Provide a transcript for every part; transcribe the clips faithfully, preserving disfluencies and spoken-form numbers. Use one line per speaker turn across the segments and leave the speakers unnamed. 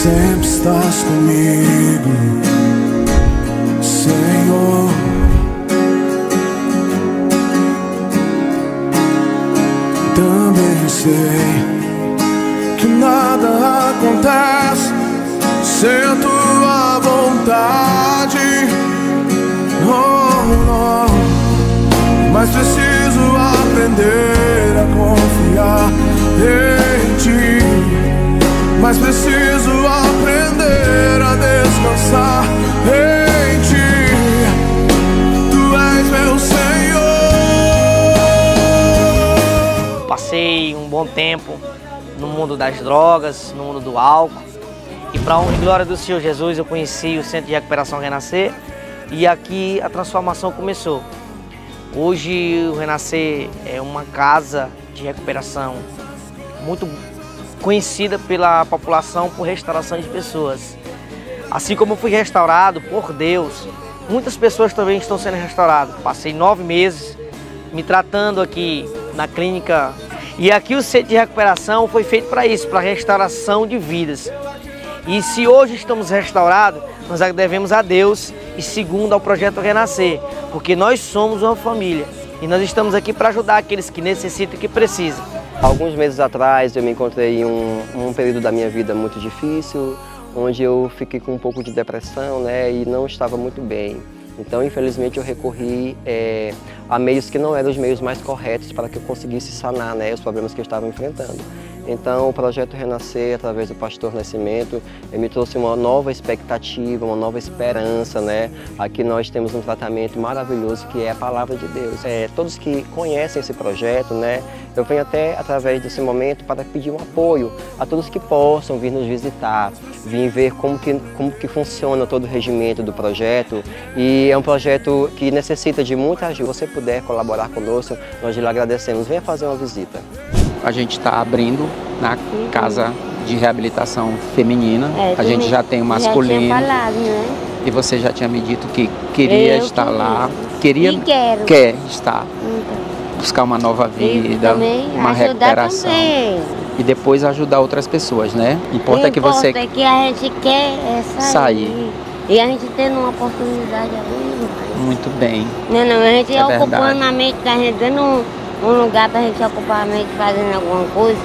sempre estás comigo, Senhor. Também sei que nada acontece sem tua vontade, oh, oh. Mas preciso aprender a confiar em ti, mas preciso aprender a descansar em ti. Tu és meu Senhor.
Passei um bom tempo no mundo das drogas, no mundo do álcool. E para a honra e glória do Senhor Jesus, eu conheci o Centro de Recuperação Renascer e aqui a transformação começou. Hoje o Renascer é uma casa de recuperação muito conhecida pela população por restauração de pessoas. Assim como eu fui restaurado por Deus, muitas pessoas também estão sendo restauradas. Passei nove meses me tratando aqui na clínica e aqui o Centro de Recuperação foi feito para isso, para restauração de vidas. E se hoje estamos restaurados, nós devemos a Deus e segundo ao Projeto Renascer, porque nós somos uma família e nós estamos aqui para ajudar aqueles que necessitam e que precisam.
Alguns meses atrás eu me encontrei em um, um período da minha vida muito difícil, onde eu fiquei com um pouco de depressão, né, e não estava muito bem. Então, infelizmente, eu recorri é, a meios que não eram os meios mais corretos para que eu conseguisse sanar, né, os problemas que eu estava enfrentando. Então, o Projeto Renascer, através do Pastor Nascimento, me trouxe uma nova expectativa, uma nova esperança, né? Aqui nós temos um tratamento maravilhoso que é a Palavra de Deus. É, todos que conhecem esse projeto, né? Eu venho até, através desse momento, para pedir um apoio a todos que possam vir nos visitar, vir ver como que, como que funciona todo o regimento do projeto. E é um projeto que necessita de muita ajuda. Se você puder colaborar conosco, nós lhe agradecemos. Venha fazer uma visita.
A gente está abrindo na casa de reabilitação feminina. É, a gente já tem o masculino. Já tinha falado, né? E você já tinha me dito que queria eu estar queria. lá. Queria, e quero. Quer estar. Então. Buscar uma nova vida, uma recuperação. Também. E depois ajudar outras pessoas, né? Importa é que você...
Importa que a gente quer é sair. sair. E a gente tendo uma oportunidade agora.
Muito bem.
Não, não, a gente é ocupando a mente da gente, dando um, um lugar para a gente ocupar a mente fazendo alguma coisa.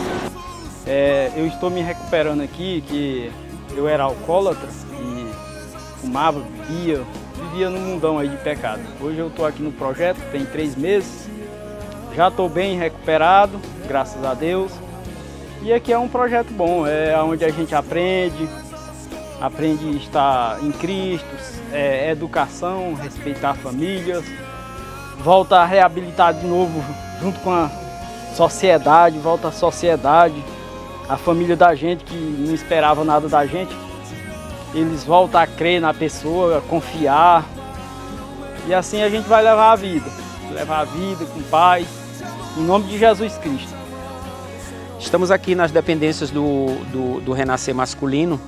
É, eu estou me recuperando aqui, que eu era alcoólatra e fumava, bebia, vivia num mundão aí de pecado. Hoje eu estou aqui no projeto, tem três meses, já estou bem recuperado, graças a Deus. E aqui é um projeto bom, é onde a gente aprende, aprende a estar em Cristo, é, educação, respeitar famílias, volta a reabilitar de novo junto com a sociedade, volta à sociedade, a família da gente que não esperava nada da gente, eles voltam a crer na pessoa, a confiar, e assim a gente vai levar a vida, levar a vida com paz, em nome de Jesus Cristo.
Estamos aqui nas dependências do, do, do Renascer Masculino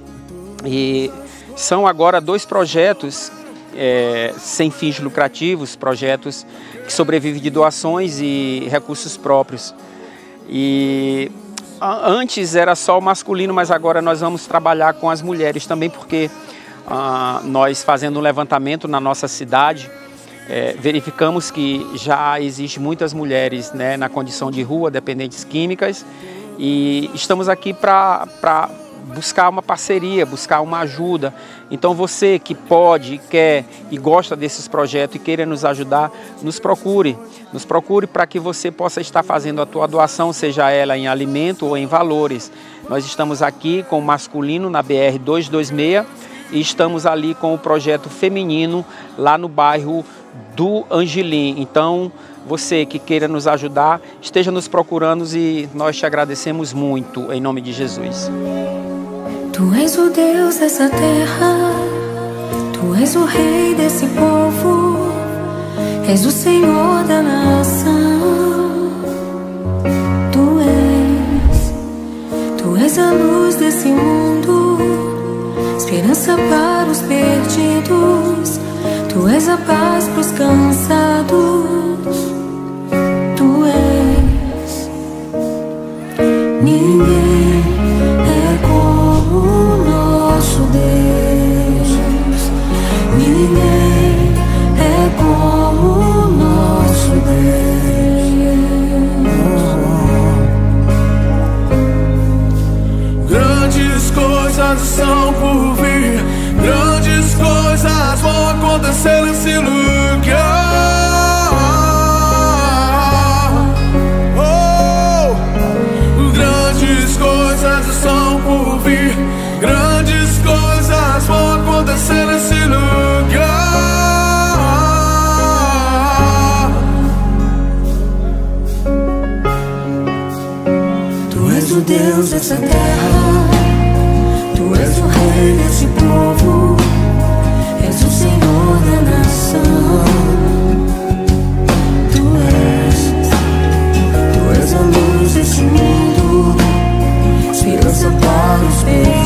e são agora dois projetos é, sem fins lucrativos, projetos que sobrevivem de doações e recursos próprios. E antes era só o masculino, mas agora nós vamos trabalhar com as mulheres também, porque ah, nós fazendo um levantamento na nossa cidade, é, verificamos que já existe muitas mulheres, né, na condição de rua, dependentes químicas, e estamos aqui para para buscar uma parceria, buscar uma ajuda. Então você que pode, quer e gosta desses projetos e queira nos ajudar, nos procure. Nos procure para que você possa estar fazendo a tua doação, seja ela em alimento ou em valores. Nós estamos aqui com o masculino na B R duzentos e vinte e seis e estamos ali com o projeto feminino lá no bairro do Angelim. Então, você que queira nos ajudar, esteja nos procurando e nós te agradecemos muito, em nome de Jesus.
Tu és o Deus dessa terra, Tu és o Rei desse povo, és o Senhor da nação. Tu és, Tu és a luz desse mundo, esperança para os perdidos. Tu és a paz para os cansados. Tu és, ninguém é como
coisas estão por vir, grandes coisas vão acontecer nesse lugar. Oh, grandes coisas estão por vir, grandes coisas vão acontecer nesse lugar.
Tu és o Deus dessa terra, Tu és o Rei desse povo, és o Senhor da nação. Tu és, Tu és a luz desse mundo, esperança para os perdidos.